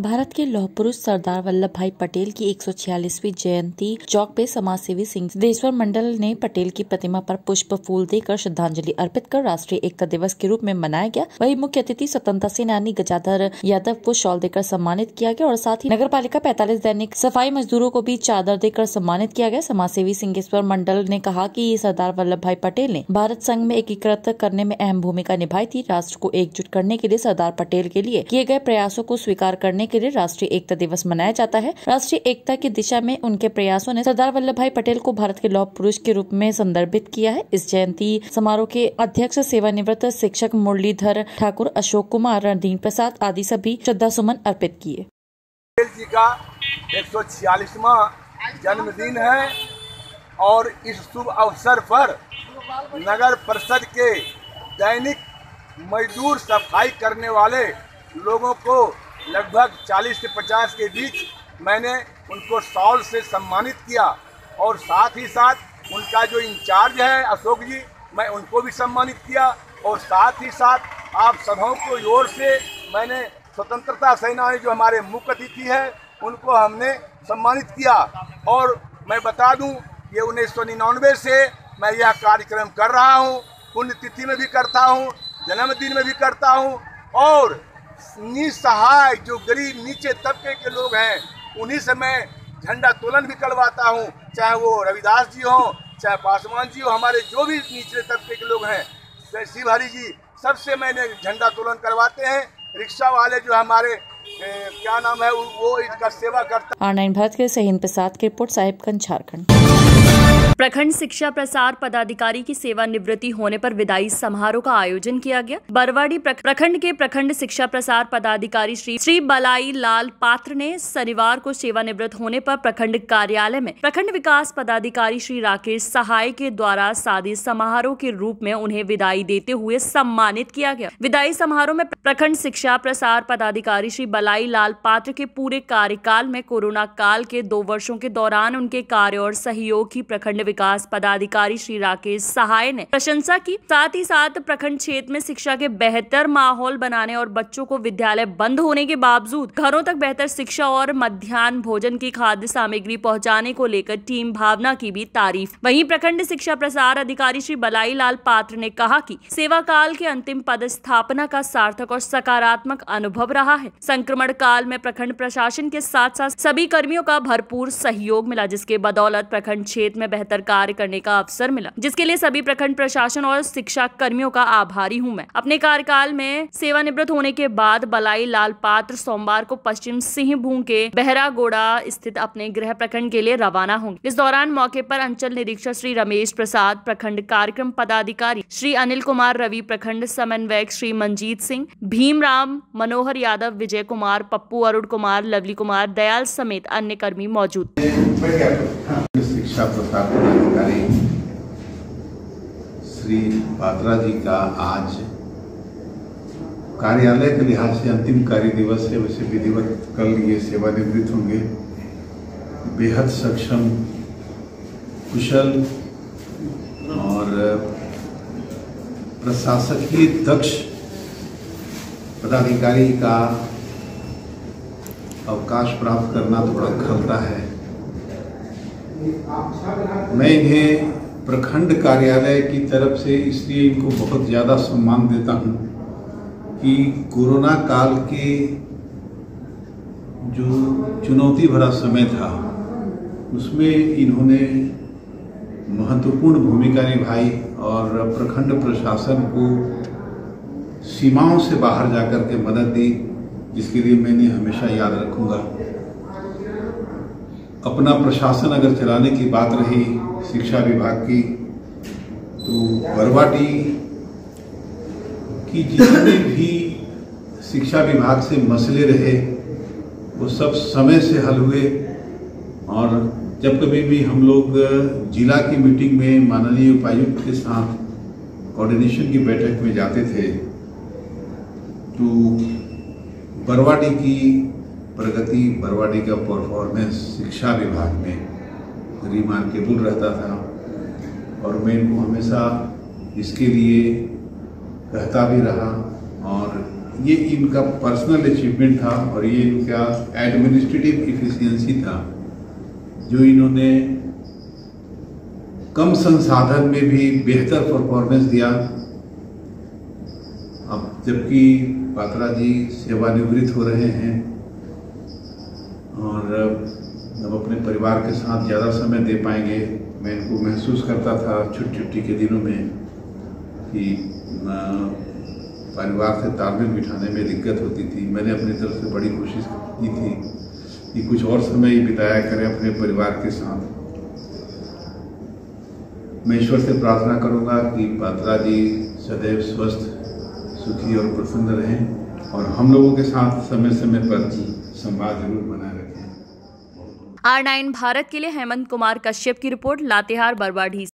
भारत के लौह पुरुष सरदार वल्लभ भाई पटेल की 146वीं जयंती चौक पे समाजसेवी सिद्धेश्वर मंडल ने पटेल की प्रतिमा पर पुष्प फूल देकर श्रद्धांजलि अर्पित कर राष्ट्रीय एकता दिवस के रूप में मनाया गया। वहीं मुख्य अतिथि स्वतंत्रता सेनानी गजाधर यादव को शॉल देकर सम्मानित किया गया और साथ ही नगर पालिका 45 दैनिक सफाई मजदूरों को भी चादर देकर सम्मानित किया गया। समाजसेवी सिद्धेश्वर मंडल ने कहा कि सरदार वल्लभ भाई पटेल ने भारत संघ में एकीकृत करने में अहम भूमिका निभाई थी। राष्ट्र को एकजुट करने के लिए सरदार पटेल के लिए किए गए प्रयासों को स्वीकार करने के लिए राष्ट्रीय एकता दिवस मनाया जाता है। राष्ट्रीय एकता की दिशा में उनके प्रयासों ने सरदार वल्लभ भाई पटेल को भारत के लौह पुरुष के रूप में संदर्भित किया है। इस जयंती समारोह के अध्यक्ष सेवानिवृत्त शिक्षक मुरलीधर ठाकुर, अशोक कुमार, रणदीप प्रसाद आदि सभी श्रद्धा सुमन अर्पित किए। पटेल जी का 146वां जन्मदिन है और इस शुभ अवसर पर नगर परिषद के दैनिक मजदूर सफाई करने वाले लोगों को लगभग 40 से 50 के बीच मैंने उनको शॉल से सम्मानित किया और साथ ही साथ उनका जो इंचार्ज है अशोक जी, मैं उनको भी सम्मानित किया और साथ ही साथ आप सबों को ओर से मैंने स्वतंत्रता सेनानी जो हमारे मुख्य अतिथि है उनको हमने सम्मानित किया। और मैं बता दूं ये 1999 से मैं यह कार्यक्रम कर रहा हूं, पुण्यतिथि में भी करता हूं, जन्मदिन में भी करता हूं और निसहाय जो गरीब नीचे तबके के लोग हैं उन्हीं से मैं झंडा तोलन भी करवाता हूं, चाहे वो रविदास जी हो, चाहे पासवान जी हो, हमारे जो भी निचले तबके के लोग हैं, शिव हरि जी, सबसे मैंने झंडा तोलन करवाते हैं। रिक्शा वाले जो हमारे क्या नाम है वो इसका सेवा करता। R9 भारत के सहीन प्रसाद की रिपोर्ट, साहिबगंज, झारखंड। प्रखंड शिक्षा प्रसार पदाधिकारी की सेवानिवृत्ति होने पर विदाई समारोह का आयोजन किया गया। बरवाडी प्रखंड के प्रखंड शिक्षा प्रसार पदाधिकारी श्री बलाई लाल पात्र ने शनिवार को सेवानिवृत्त होने पर प्रखंड कार्यालय में प्रखंड विकास पदाधिकारी श्री राकेश सहाय के द्वारा सादे समारोह के रूप में उन्हें विदाई देते हुए सम्मानित किया गया। विदाई समारोह में प्रखंड शिक्षा प्रसार पदाधिकारी श्री बलाई लाल पात्र के पूरे कार्यकाल में कोरोना काल के 2 वर्षों के दौरान उनके कार्य और सहयोग की प्रखंड विकास पदाधिकारी श्री राकेश सहाय ने प्रशंसा की। साथ ही साथ प्रखंड क्षेत्र में शिक्षा के बेहतर माहौल बनाने और बच्चों को विद्यालय बंद होने के बावजूद घरों तक बेहतर शिक्षा और मध्याह्न भोजन की खाद्य सामग्री पहुंचाने को लेकर टीम भावना की भी तारीफ। वहीं प्रखंड शिक्षा प्रसार अधिकारी श्री बलाई लाल पात्र ने कहा कि सेवा काल के अंतिम पदस्थापना का सार्थक और सकारात्मक अनुभव रहा है। संक्रमण काल में प्रखंड प्रशासन के साथ साथ सभी कर्मियों का भरपूर सहयोग मिला, जिसके बदौलत प्रखंड क्षेत्र में बेहतर कार्य करने का अवसर मिला, जिसके लिए सभी प्रखंड प्रशासन और शिक्षा कर्मियों का आभारी हूं मैं। अपने कार्यकाल में सेवानिवृत्त होने के बाद बलाई लाल पात्र सोमवार को पश्चिम सिंहभूम के बहरागोड़ा स्थित अपने गृह प्रखंड के लिए रवाना होंगे। इस दौरान मौके पर अंचल निरीक्षक श्री रमेश प्रसाद, प्रखंड कार्यक्रम पदाधिकारी श्री अनिल कुमार रवि, प्रखंड समन्वयक श्री मंजीत सिंह, भीमराम, मनोहर यादव, विजय कुमार, पप्पू, अरुण कुमार, लवली कुमार, दयाल समेत अन्य कर्मी मौजूद। शिक्षा प्रसार पदाधिकारी श्री पात्रा जी का आज कार्यालय के लिहाज से अंतिम कार्य दिवस है। वैसे विधिवत कल ये सेवानिवृत्त होंगे। बेहद सक्षम, कुशल और प्रशासकीय दक्ष पदाधिकारी का अवकाश प्राप्त करना थोड़ा खलता है। मैं इन्हें प्रखंड कार्यालय की तरफ से इसलिए इनको बहुत ज़्यादा सम्मान देता हूं कि कोरोना काल के जो चुनौती भरा समय था उसमें इन्होंने महत्वपूर्ण भूमिका निभाई और प्रखंड प्रशासन को सीमाओं से बाहर जाकर के मदद दी, जिसके लिए मैंने हमेशा याद रखूंगा। अपना प्रशासन अगर चलाने की बात रही शिक्षा विभाग की, तो बरवाडी की जितने भी शिक्षा विभाग से मसले रहे वो सब समय से हल हुए। और जब कभी भी हम लोग जिला की मीटिंग में माननीय उपायुक्त के साथ कोऑर्डिनेशन की बैठक में जाते थे तो बरवाडी की प्रगति, बरवाडी का परफॉर्मेंस शिक्षा विभाग में रिमार्केबल रहता था और मैं इनको हमेशा इसके लिए कहता भी रहा और ये इनका पर्सनल अचीवमेंट था और ये इनका एडमिनिस्ट्रेटिव इफिशियंसी था जो इन्होंने कम संसाधन में भी बेहतर परफॉर्मेंस दिया। अब जबकि पात्रा जी सेवानिवृत्त हो रहे हैं और अब अपने परिवार के साथ ज़्यादा समय दे पाएंगे, मैं इनको महसूस करता था छुट्टी के दिनों में कि परिवार से तालमेल बिठाने में दिक्कत होती थी। मैंने अपनी तरफ से बड़ी कोशिश की थी कि कुछ और समय बिताया करें अपने परिवार के साथ। मैं ईश्वर से प्रार्थना करूंगा कि पात्रा जी सदैव स्वस्थ, सुखी और प्रसन्न रहें और हम लोगों के साथ समय समय पर संवाद जरूर बनाए रखें। R9 भारत के लिए हेमंत कुमार कश्यप की रिपोर्ट, लातेहार बरवाडीह।